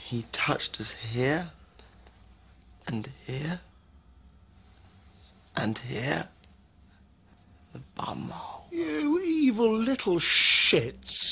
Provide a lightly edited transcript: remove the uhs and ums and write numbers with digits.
He touched us here, and here, and here. The bumhole. You evil little shits.